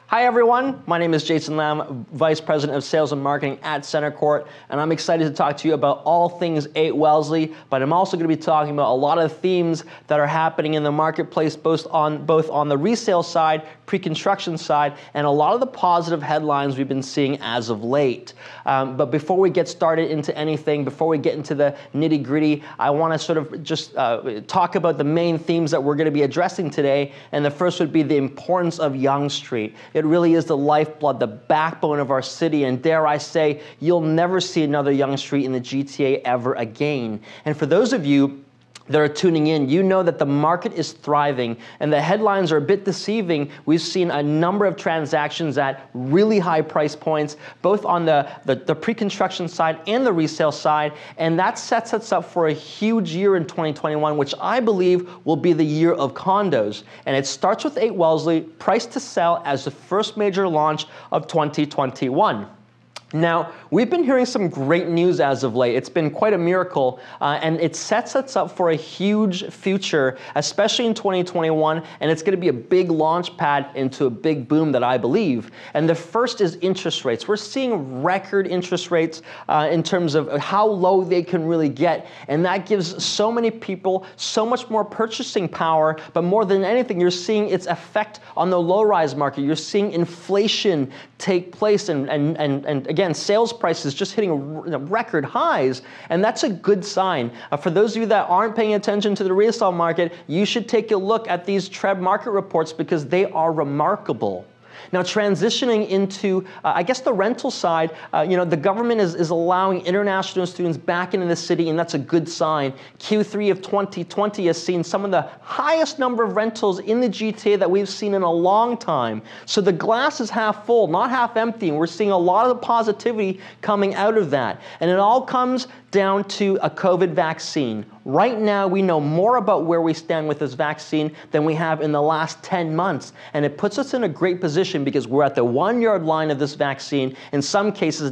Hi everyone, my name is Jason Lam, Vice President of Sales and Marketing at CentreCourt, and I'm excited to talk to you about all things 8 Wellesley, but I'm also going to be talking about a lot of themes that are happening in the marketplace, both on the resale side, pre-construction side, and a lot of the positive headlines we've been seeing as of late. But before we get started into anything, before we get into the nitty-gritty, I want to sort of just talk about the main themes that we're going to be addressing today, and the first would be the importance of Yonge Street. It really is the lifeblood, the backbone of our city, and dare I say, you'll never see another Yonge Street in the GTA ever again. And for those of you that are tuning in, you know that the market is thriving and the headlines are a bit deceiving. We've seen a number of transactions at really high price points, both on the pre-construction side and the resale side, and that sets us up for a huge year in 2021, which I believe will be the year of condos. And it starts with 8 Wellesley, priced to sell as the first major launch of 2021. Now, we've been hearing some great news as of late. It's been quite a miracle, and it sets us up for a huge future, especially in 2021, and it's going to be a big launch pad into a big boom that I believe. And the first is interest rates. We're seeing record interest rates in terms of how low they can really get, and that gives so many people so much more purchasing power, but more than anything, you're seeing its effect on the low-rise market. You're seeing inflation take place, and again, sales prices just hitting record highs, and that's a good sign. For those of you that aren't paying attention to the real estate market, you should take a look at these TREB market reports because they are remarkable. Now, transitioning into, I guess, the rental side, the government is allowing international students back into the city, and that's a good sign. Q3 of 2020 has seen some of the highest number of rentals in the GTA that we've seen in a long time. So the glass is half full, not half empty, and we're seeing a lot of the positivity coming out of that. And it all comes down to a COVID vaccine. Right now, we know more about where we stand with this vaccine than we have in the last 10 months. And it puts us in a great position because we're at the 1-yard line of this vaccine, in some cases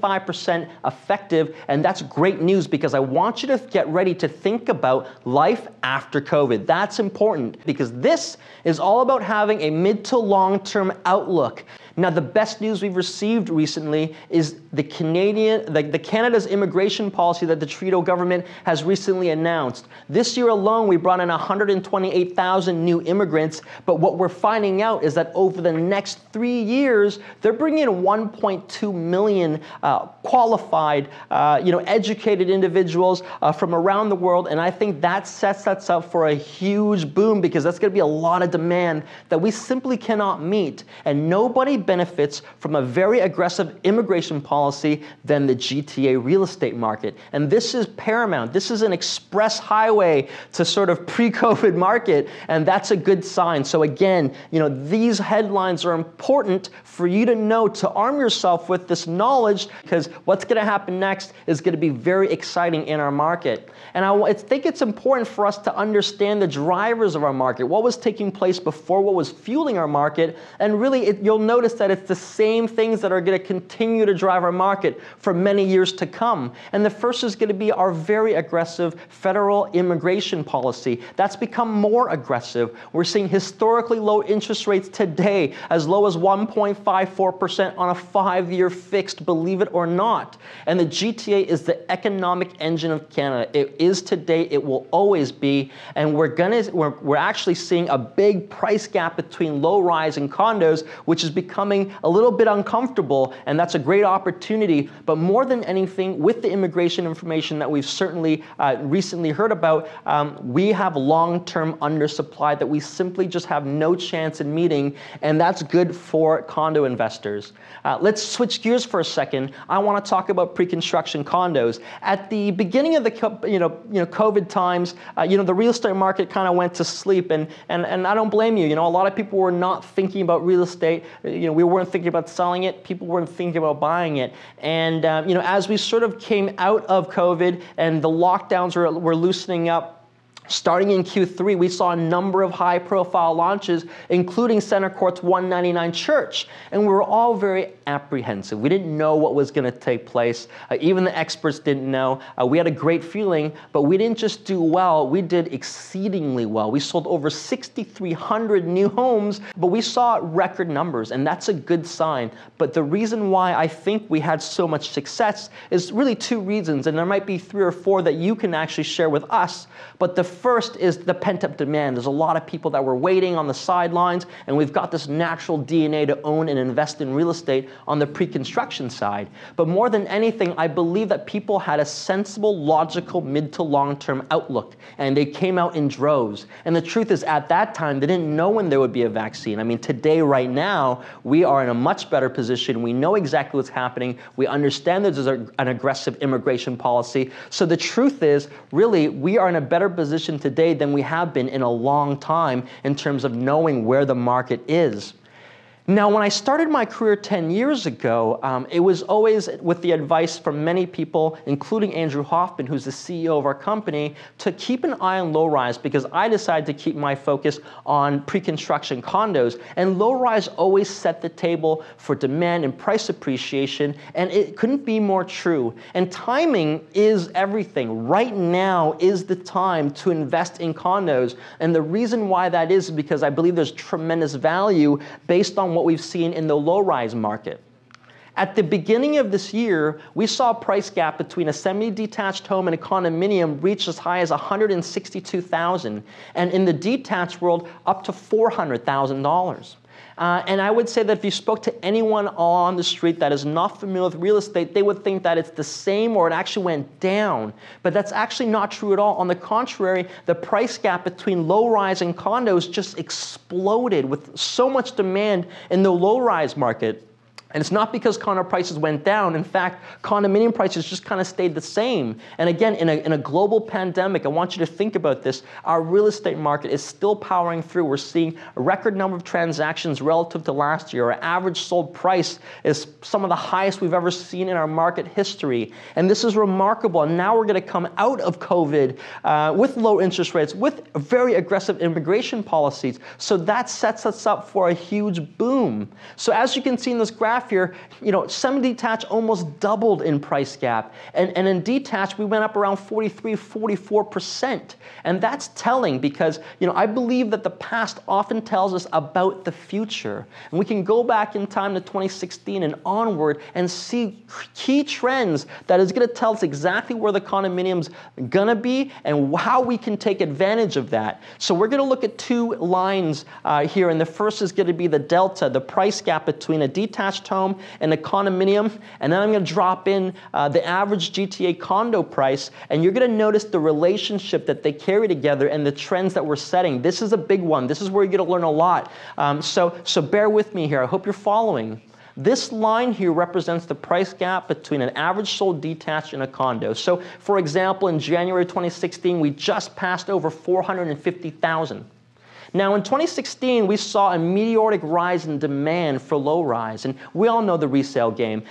95% effective, and that's great news because I want you to get ready to think about life after COVID. That's important because this is all about having a mid to long-term outlook. Now, the best news we've received recently is the Canada's immigration policy that the Trudeau government has recently announced. This year alone, we brought in 128,000 new immigrants, but what we're finding out is that over the next 3 years, they're bringing in 1.2 million qualified, educated individuals from around the world, and I think that sets us up for a huge boom because that's going to be a lot of demand that we simply cannot meet, and nobody benefits from a very aggressive immigration policy than the GTA real estate market. And this is paramount. This is an express highway to sort of pre-COVID market, and that's a good sign. So again, these headlines are important for you to know, to arm yourself with this knowledge, because what's going to happen next is going to be very exciting in our market. And I think it's important for us to understand the drivers of our market, what was taking place before, what was fueling our market, and really you'll notice that it's the same things that are going to continue to drive our market for many years to come. And the first is going to be our very aggressive federal immigration policy. That's become more aggressive. We're seeing historically low interest rates today, as low as 1.54% on a 5-year fixed, believe it or not. And the GTA is the economic engine of Canada. It is today, it will always be, and we're actually seeing a big price gap between low-rise and condos, which is becoming a little bit uncomfortable, and that's a great opportunity. But more than anything, with the immigration information that we've certainly recently heard about, we have long-term undersupply that we simply just have no chance in meeting, and that's good for condo investors. Let's switch gears for a second. I want to talk about pre-construction condos. At the beginning of the COVID times, the real estate market kind of went to sleep, and I don't blame you. A lot of people were not thinking about real estate. We weren't thinking about selling it. People weren't thinking about buying it. And as we sort of came out of COVID and the lockdowns were loosening up, Starting in Q3, we saw a number of high-profile launches, including CentreCourt's 199 Church, and we were all very apprehensive. We didn't know what was going to take place. Even the experts didn't know. We had a great feeling, but we didn't just do well, we did exceedingly well. We sold over 6,300 new homes, but we saw record numbers, and that's a good sign. But the reason why I think we had so much success is really two reasons, and there might be 3 or 4 that you can actually share with us. But the first is the pent-up demand. There's a lot of people that were waiting on the sidelines, and we've got this natural DNA to own and invest in real estate on the pre-construction side. But more than anything, I believe that people had a sensible, logical, mid to long-term outlook, and they came out in droves. And the truth is, at that time, they didn't know when there would be a vaccine. I mean, today, right now, we are in a much better position. We know exactly what's happening. We understand there's an aggressive immigration policy. So the truth is, really, we are in a better position today than we have been in a long time in terms of knowing where the market is. Now, when I started my career 10 years ago, it was always with the advice from many people, including Andrew Hoffman, who's the CEO of our company, to keep an eye on low-rise, because I decided to keep my focus on pre-construction condos. And low-rise always set the table for demand and price appreciation, and it couldn't be more true. And timing is everything. Right now is the time to invest in condos. And the reason why that is because I believe there's tremendous value based on what we've seen in the low-rise market. At the beginning of this year, we saw a price gap between a semi-detached home and a condominium reach as high as $162,000, and in the detached world, up to $400,000. And I would say that if you spoke to anyone on the street that is not familiar with real estate, they would think that it's the same or it actually went down. But that's actually not true at all. On the contrary, the price gap between low-rise and condos just exploded with so much demand in the low-rise market. And it's not because condo prices went down. In fact, condominium prices just kind of stayed the same. And again, in a global pandemic, I want you to think about this. Our real estate market is still powering through. We're seeing a record number of transactions relative to last year. Our average sold price is some of the highest we've ever seen in our market history. And this is remarkable. And now we're going to come out of COVID with low interest rates, with very aggressive immigration policies. So that sets us up for a huge boom. So as you can see in this graph here, semi-detached almost doubled in price gap. And in detached, we went up around 43, 44%. And that's telling because, I believe that the past often tells us about the future. And we can go back in time to 2016 and onward and see key trends that is going to tell us exactly where the condominium's going to be and how we can take advantage of that. So we're going to look at 2 lines here. And the first is going to be the delta, the price gap between a detached home and a condominium, and then I'm going to drop in the average GTA condo price, and you're going to notice the relationship that they carry together and the trends that we're setting. This is a big one. This is where you're going to learn a lot. So bear with me here. I hope you're following. This line here represents the price gap between an average sold detached and a condo. So, for example, in January 2016, we just passed over 450,000. Now, in 2016, we saw a meteoric rise in demand for low-rise, and we all know the resale game.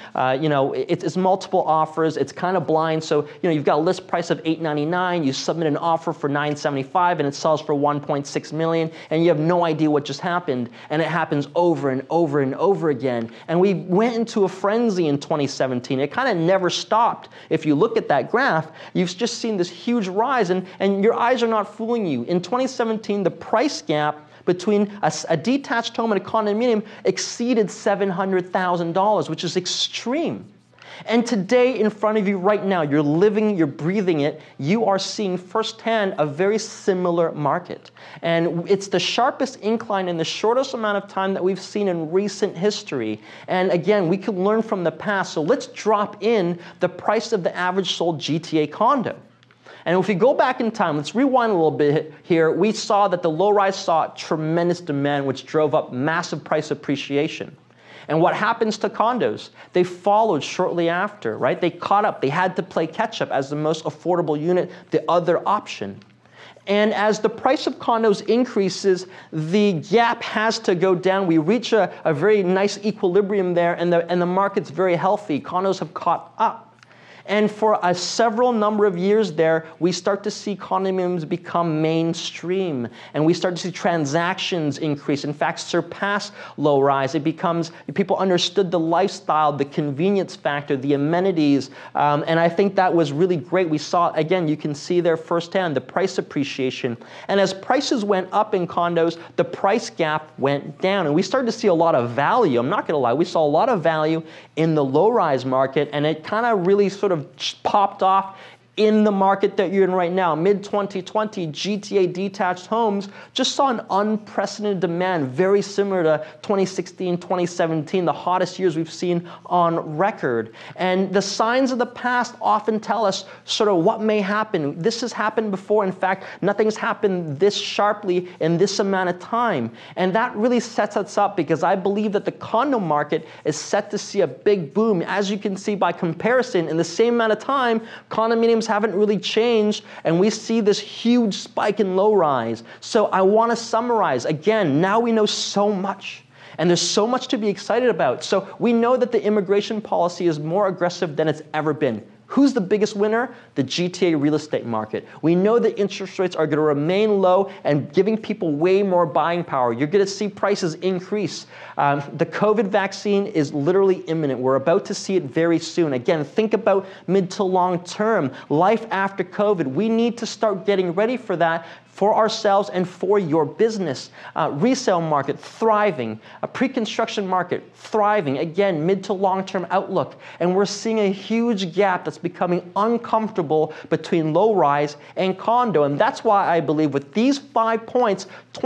It's multiple offers. It's kind of blind. So, you've got a list price of $899. You submit an offer for $975, and it sells for $1.6 million, and you have no idea what just happened. And it happens over and over and over again. And we went into a frenzy in 2017. It kind of never stopped. If you look at that graph, you've just seen this huge rise, and your eyes are not fooling you. In 2017, the price gap between a detached home and a condominium exceeded $700,000, which is extreme. And today, in front of you right now, you're living, you're breathing it, you are seeing firsthand a very similar market. And it's the sharpest incline in the shortest amount of time that we've seen in recent history. And again, we can learn from the past. So let's drop in the price of the average sold GTA condo. And if we go back in time, let's rewind a little bit here, we saw that the low-rise saw tremendous demand, which drove up massive price appreciation. And what happens to condos? They followed shortly after, right? They caught up. They had to play catch-up as the most affordable unit, the other option. And as the price of condos increases, the gap has to go down. We reach a very nice equilibrium there, and the market's very healthy. Condos have caught up. And for a several number of years there, we start to see condominiums become mainstream, and we start to see transactions increase, in fact, surpass low-rise. It becomes, people understood the lifestyle, the convenience factor, the amenities, and I think that was really great. We saw, again, you can see there firsthand, the price appreciation. And as prices went up in condos, the price gap went down, and we started to see a lot of value. I'm not going to lie, we saw a lot of value in the low-rise market, and it kind of really sort of popped off in the market that you're in right now. Mid-2020, GTA detached homes just saw an unprecedented demand, very similar to 2016, 2017, the hottest years we've seen on record. And the signs of the past often tell us sort of what may happen. This has happened before. In fact, nothing's happened this sharply in this amount of time. And that really sets us up, because I believe that the condo market is set to see a big boom. As you can see by comparison, in the same amount of time, condominiums haven't really changed, and we see this huge spike in low rise. So I want to summarize. Again, now we know so much, and there's so much to be excited about. So we know that the immigration policy is more aggressive than it's ever been. Who's the biggest winner? The GTA real estate market. We know that interest rates are going to remain low and giving people way more buying power. You're going to see prices increase. The COVID vaccine is literally imminent. We're about to see it very soon. Again, think about mid to long term, life after COVID. We need to start getting ready for that, for ourselves and for your business. Resale market, thriving. A pre-construction market, thriving. Again, mid to long-term outlook. And we're seeing a huge gap that's becoming uncomfortable between low-rise and condo. And that's why I believe with these 5 points,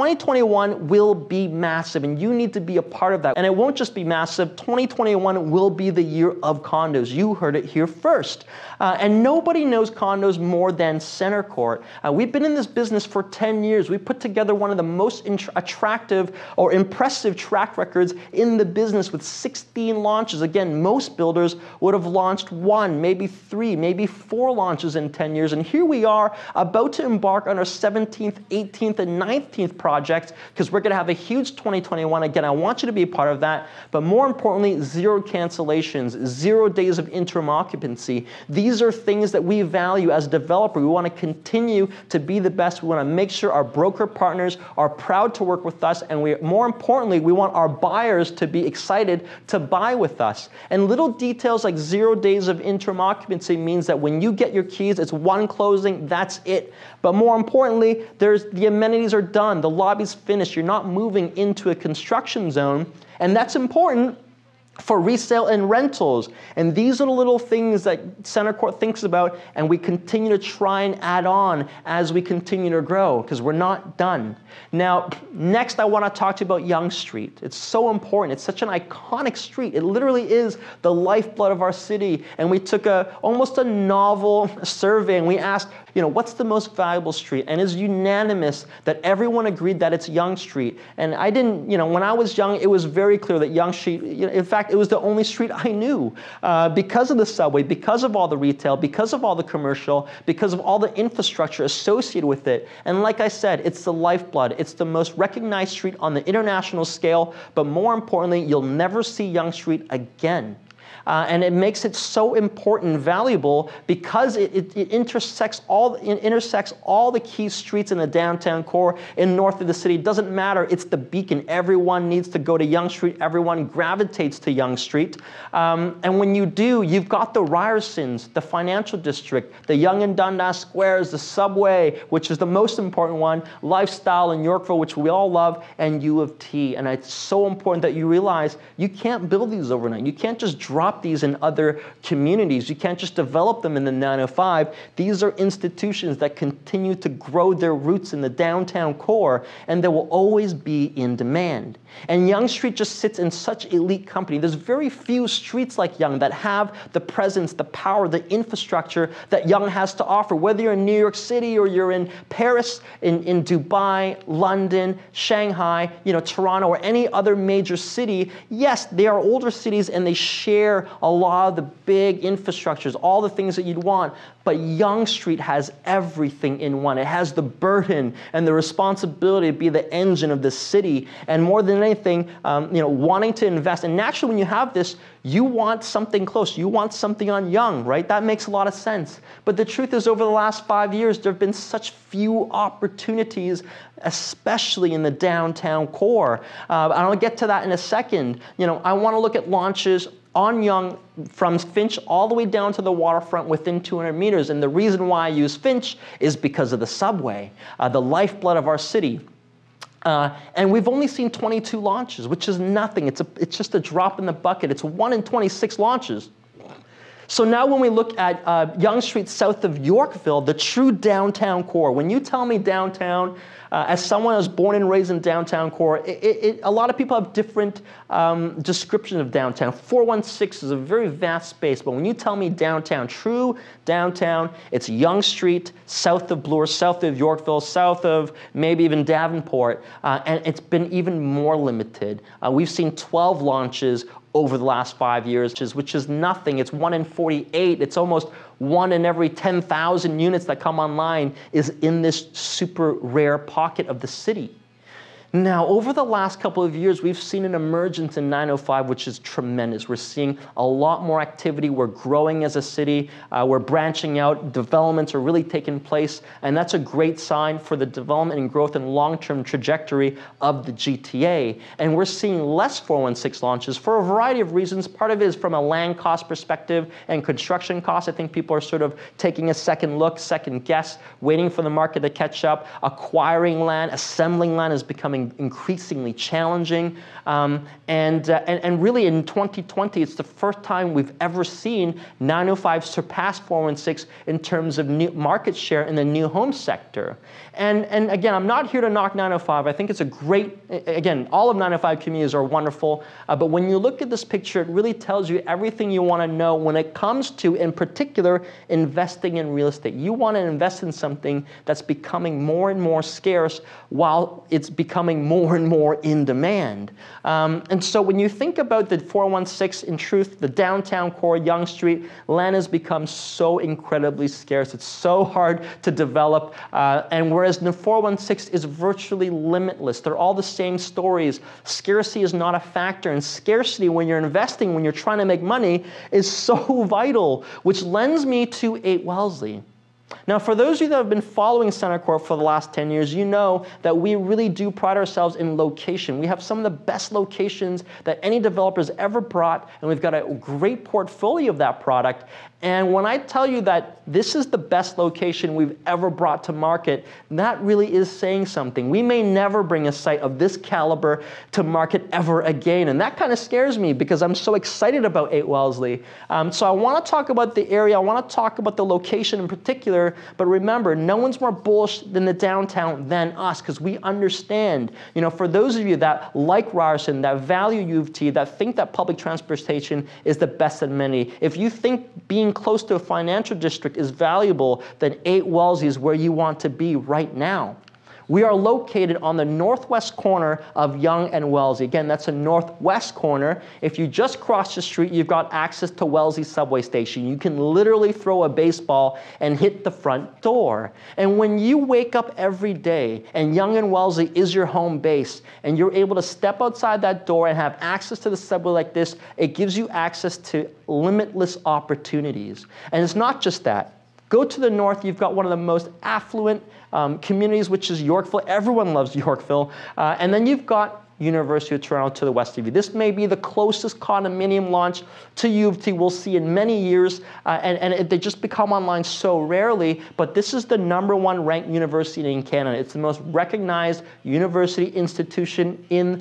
2021 will be massive, and you need to be a part of that. And it won't just be massive, 2021 will be the year of condos. You heard it here first. And nobody knows condos more than CentreCourt. We've been in this business for 10 years. We put together one of the most attractive or impressive track records in the business with 16 launches. Again, most builders would have launched 1, maybe 3, maybe 4 launches in 10 years. And here we are about to embark on our 17th, 18th, and 19th project, because we're going to have a huge 2021. Again, I want you to be a part of that. But more importantly, 0 cancellations, 0 days of interim occupancy. These are things that we value as a developer. We want to continue to be the best. We want to make sure our broker partners are proud to work with us, and more importantly, we want our buyers to be excited to buy with us. And little details like 0 days of interim occupancy means that when you get your keys, it's 1 closing, that's it. But more importantly, the amenities are done, the lobby's finished, you're not moving into a construction zone, and that's important for resale and rentals. And these are the little things that CentreCourt thinks about, and we continue to try and add on as we continue to grow, because we're not done. Now, next I want to talk to you about Yonge Street. It's so important. It's such an iconic street. It literally is the lifeblood of our city. And we took almost a novel survey, and we asked, what's the most valuable street? And it's unanimous that everyone agreed that it's Yonge Street. And I didn't, when I was young, it was very clear that Yonge Street, in fact, it was the only street I knew because of the subway, because of all the retail, because of all the commercial, because of all the infrastructure associated with it. And like I said, it's the lifeblood. It's the most recognized street on the international scale, but more importantly, you'll never see Yonge Street again. And it makes it so important and valuable because it intersects all the key streets in the downtown core in north of the city. It doesn't matter. It's the beacon. Everyone needs to go to Yonge Street. Everyone gravitates to Yonge Street. And when you do, you've got the Ryersons, the financial district, the Yonge and Dundas squares, the subway, which is the most important one, lifestyle in Yorkville, which we all love, and U of T. And it's so important that you realize you can't build these overnight. You can't just drop these in other communities. You can't just develop them in the 905. These are institutions that continue to grow their roots in the downtown core, and they will always be in demand. And Yonge Street just sits in such elite company. There's very few streets like Yonge that have the presence, the power, the infrastructure that Yonge has to offer. Whether you're in New York City or you're in Paris, in Dubai, London, Shanghai, Toronto, or any other major city, yes, they are older cities and they share offer a lot of the big infrastructures, all the things that you'd want, but Yonge Street has everything in one. It has the burden and the responsibility to be the engine of the city, and more than anything, wanting to invest. And naturally, when you have this, you want something close. You want something on Yonge, right? That makes a lot of sense. But the truth is, over the last 5 years, there have been such few opportunities, especially in the downtown core. And I'll get to that in a second. I want to look at launches on Yonge from Finch all the way down to the waterfront within 200 meters. And the reason why I use Finch is because of the subway, the lifeblood of our city. And we've only seen 22 launches, which is nothing. It's just a drop in the bucket. It's 1 in 26 launches. So now when we look at Yonge Street south of Yorkville, the true downtown core, when you tell me downtown, as someone who was born and raised in downtown core, a lot of people have different descriptions of downtown. 416 is a very vast space, but when you tell me downtown, true downtown, it's Yonge Street, south of Bloor, south of Yorkville, south of maybe even Davenport, and it's been even more limited. We've seen 12 launches over the last 5 years, which is nothing. It's 1 in 48. It's almost 1 in every 10,000 units that come online is in this super rare pocket of the city. Now, over the last couple of years, we've seen an emergence in 905, which is tremendous. We're seeing a lot more activity. We're growing as a city. We're branching out. Developments are really taking place. And that's a great sign for the development and growth and long-term trajectory of the GTA. And we're seeing less 416 launches for a variety of reasons. Part of it is from a land cost perspective and construction costs. I think people are sort of taking a second look, second guess, waiting for the market to catch up. Acquiring land, assembling land is becoming increasingly challenging. And really in 2020, it's the first time we've ever seen 905 surpass 416 in terms of new market share in the new home sector. And again, I'm not here to knock 905. I think it's a great, again, all of 905 communities are wonderful. But when you look at this picture, it really tells you everything you want to know when it comes to, in particular, investing in real estate. You want to invest in something that's becoming more and more scarce while it's becoming more and more in demand. And so when you think about the 416, in truth, the downtown core, Yonge Street, land has become so incredibly scarce. It's so hard to develop. And whereas the 416 is virtually limitless. They're all the same stories. Scarcity is not a factor. And scarcity, when you're investing, when you're trying to make money, is so vital, which lends me to 8 Wellesley. Now, for those of you that have been following CentreCourt for the last 10 years, you know that we really do pride ourselves in location. We have some of the best locations that any developer's ever brought, and we've got a great portfolio of that product. And when I tell you that this is the best location we've ever brought to market, that really is saying something. We may never bring a site of this caliber to market ever again. And that kind of scares me because I'm so excited about 8 Wellesley. So I want to talk about the area. I want to talk about the location in particular. But remember, no one's more bullish than the downtown than us because we understand. For those of you that like Ryerson, that value U of T, that think that public transportation is the best of many, if you think being close to a financial district is valuable, then 8 Wellesley is where you want to be right now. We are located on the northwest corner of Yonge and Wellesley. Again, that's a northwest corner. If you just cross the street, you've got access to Wellesley Subway Station. You can literally throw a baseball and hit the front door. And when you wake up every day and Yonge and Wellesley is your home base, and you're able to step outside that door and have access to the subway like this, it gives you access to limitless opportunities. And it's not just that. Go to the north, you've got one of the most affluent communities, which is Yorkville. Everyone loves Yorkville. And then you've got University of Toronto to the west of you. This may be the closest condominium launch to U of T we'll see in many years, and they just become online so rarely, but this is the #1 ranked university in Canada. It's the most recognized university institution in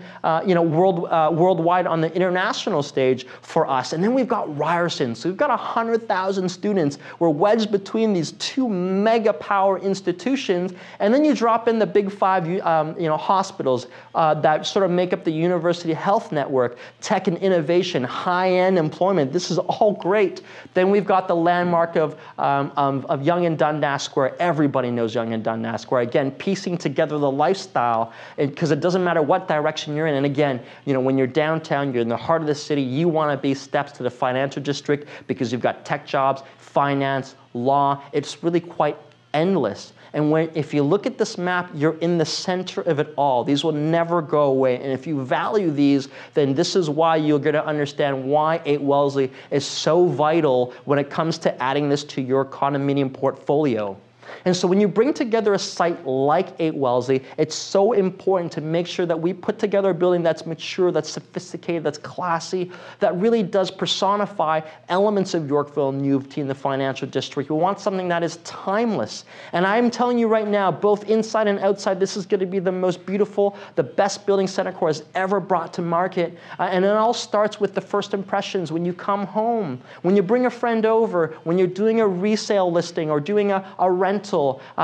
worldwide on the international stage for us. And then we've got Ryerson. So we've got 100,000 students. We're wedged between these two mega power institutions, and then you drop in the big 5 hospitals that sort sort of make up the university health network, tech and innovation, high-end employment. This is all great. Then we've got the landmark of Yonge and Dundas Square. Everybody knows Yonge and Dundas Square. Again, piecing together the lifestyle, because it doesn't matter what direction you're in. And again, when you're downtown, you're in the heart of the city, you want to be steps to the financial district because you've got tech jobs, finance, law. It's really quite endless. And if you look at this map, you're in the center of it all. These will never go away. And if you value these, then this is why you're going to understand why 8 Wellesley is so vital when it comes to adding this to your condominium portfolio. And so when you bring together a site like 8 Wellesley, it's so important to make sure that we put together a building that's mature, that's sophisticated, that's classy, that really does personify elements of Yorkville and U of T in the financial district. We want something that is timeless. And I'm telling you right now, both inside and outside, this is going to be the most beautiful, the best building CentreCourt has ever brought to market. And it all starts with the first impressions when you come home, when you bring a friend over, when you're doing a resale listing or doing a rental.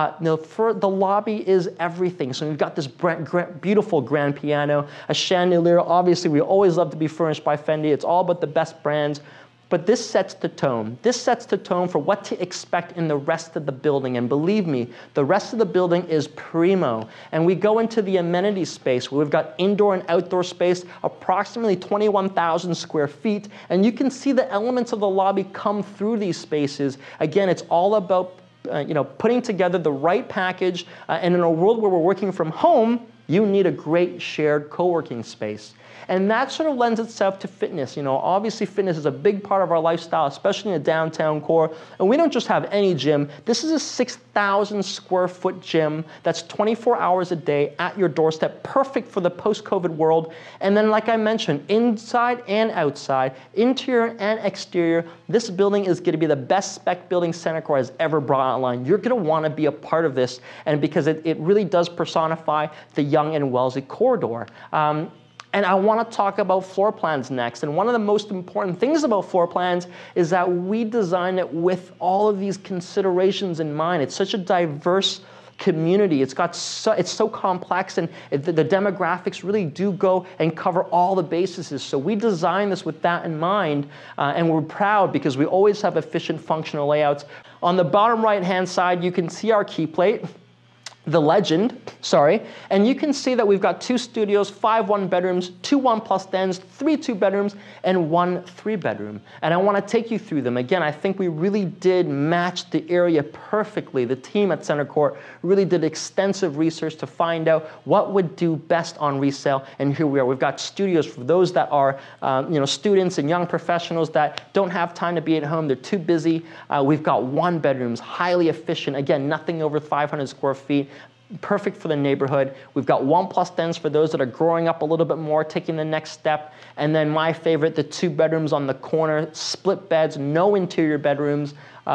The lobby is everything. So we've got this beautiful grand piano, a chandelier. Obviously, we always love to be furnished by Fendi. It's all about the best brands. But this sets the tone. This sets the tone for what to expect in the rest of the building. And believe me, the rest of the building is primo. And we go into the amenity space where we've got indoor and outdoor space, approximately 21,000 square feet. And you can see the elements of the lobby come through these spaces. Again, it's all about putting together the right package, and in a world where we're working from home, you need a great shared co-working space. And that sort of lends itself to fitness. Obviously fitness is a big part of our lifestyle, especially in the downtown core. And we don't just have any gym. This is a 6,000 square foot gym that's 24 hours a day at your doorstep, perfect for the post-COVID world. And then, like I mentioned, inside and outside, interior and exterior, this building is going to be the best spec building CentreCourt has ever brought online. You're going to want to be a part of this, and because it really does personify the Yonge and Wellesley corridor. And I want to talk about floor plans next. And one of the most important things about floor plans is that we design it with all of these considerations in mind. It's such a diverse community. It's so complex, and the demographics really do go and cover all the bases. So we design this with that in mind, and we're proud because we always have efficient functional layouts. On the bottom right-hand side, you can see our key plate. The legend, and you can see that we've got 2 studios, 5 one-bedrooms, 2 1+ dens, 3 2-bedrooms, and 1 3-bedroom. And I want to take you through them. Again, I think we really did match the area perfectly. The team at CentreCourt really did extensive research to find out what would do best on resale, and here we are. We've got studios for those that are students and young professionals that don't have time to be at home. They're too busy. We've got 1-bedrooms, highly efficient. Again, nothing over 500 square feet. Perfect for the neighborhood. We've got 1+ dens for those that are growing up a little bit more, taking the next step. And then my favorite, the 2 bedrooms on the corner, split beds, no interior bedrooms,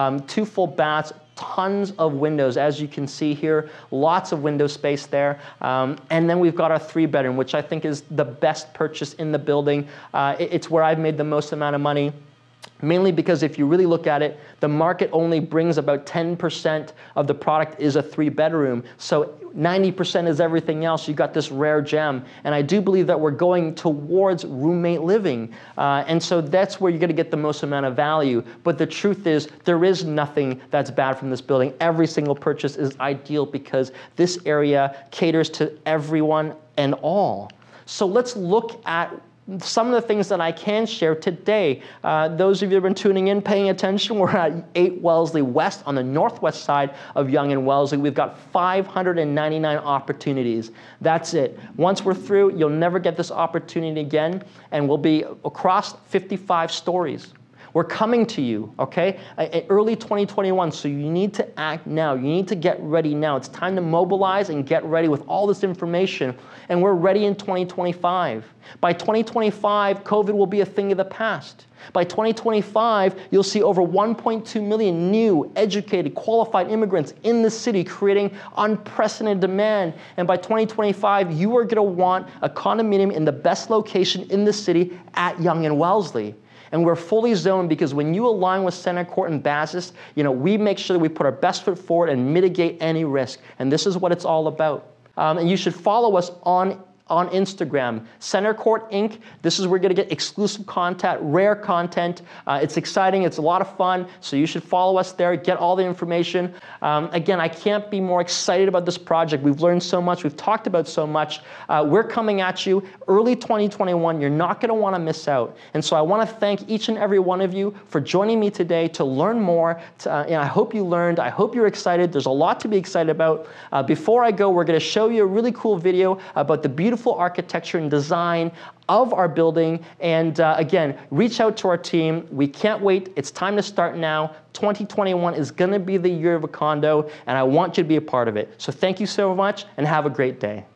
2 full baths, tons of windows, as you can see here, lots of window space there. And then we've got our 3-bedroom, which I think is the best purchase in the building. It's where I've made the most amount of money. Mainly because if you really look at it, the market only brings about 10% of the product is a 3-bedroom. So 90% is everything else. You got this rare gem. And I do believe that we're going towards roommate living. And so that's where you're going to get the most amount of value. But the truth is, there is nothing that's bad from this building. Every single purchase is ideal because this area caters to everyone and all. So let's look at some of the things that I can share today. Those of you who have been tuning in, paying attention, we're at 8 Wellesley West on the northwest side of Yonge and Wellesley. We've got 599 opportunities. That's it. Once we're through, you'll never get this opportunity again, and we'll be across 55 stories. We're coming to you, okay? Early 2021, so you need to act now. You need to get ready now. It's time to mobilize and get ready with all this information, and we're ready in 2025. By 2025, COVID will be a thing of the past. By 2025, you'll see over 1.2 million new, educated, qualified immigrants in the city, creating unprecedented demand. And by 2025, you are going to want a condominium in the best location in the city at Yonge and Wellesley. And we're fully zoned because when you align with CentreCourt and Basis, we make sure that we put our best foot forward and mitigate any risk. And this is what it's all about. And you should follow us on on Instagram, CentreCourt Inc. This is where you're going to get exclusive content, rare content. It's exciting. It's a lot of fun. So you should follow us there. Get all the information. Again, I can't be more excited about this project. We've learned so much. We've talked about so much. We're coming at you early 2021. You're not going to want to miss out. And so I want to thank each and every one of you for joining me today to learn more. I hope you learned. I hope you're excited. There's a lot to be excited about. Before I go, we're going to show you a really cool video about the beautiful architecture and design of our building. And again, reach out to our team. We can't wait. It's time to start now. 2021 is going to be the year of a condo, and I want you to be a part of it. So thank you so much, and have a great day.